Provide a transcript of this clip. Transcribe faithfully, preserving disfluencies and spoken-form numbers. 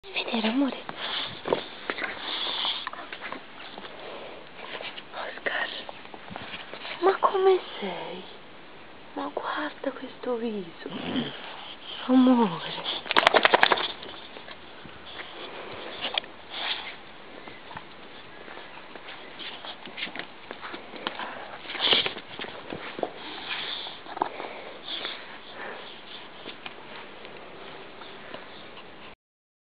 Vedere, amore. Oskar, ma come sei? Ma guarda questo viso. Amore.